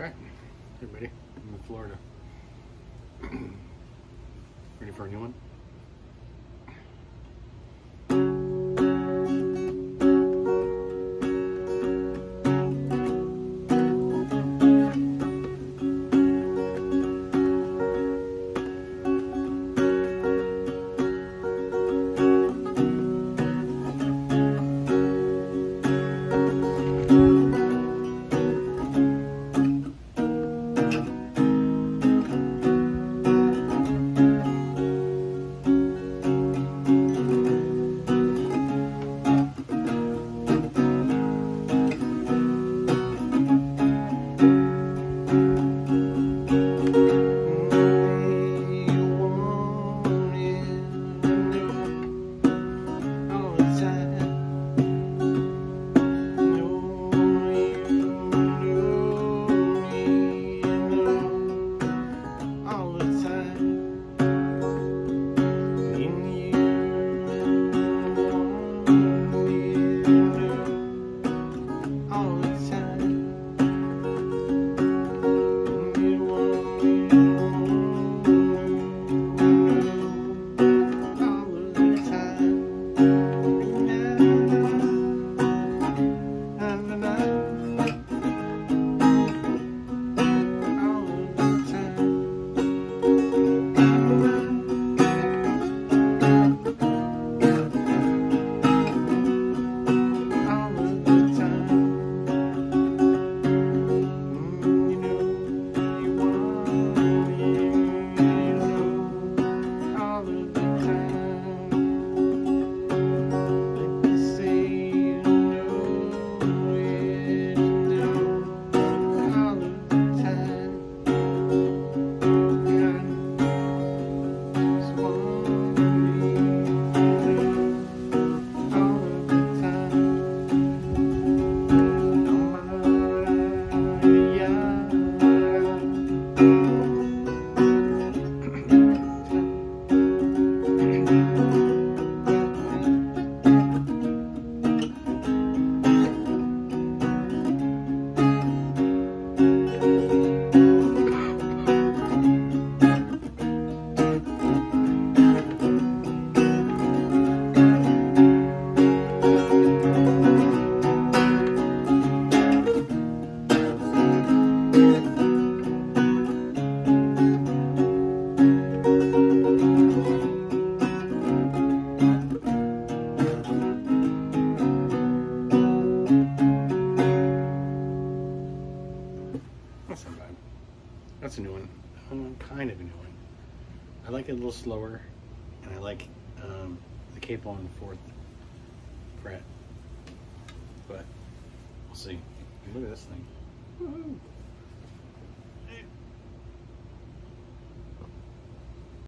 crack. Hey, buddy. I'm in Florida. Ready for a new one? That's not bad. That's a new one. Kind of a new one. I like it a little slower, and I like the capo on the 4th fret. But we'll see. Look at this thing. Woo-hoo.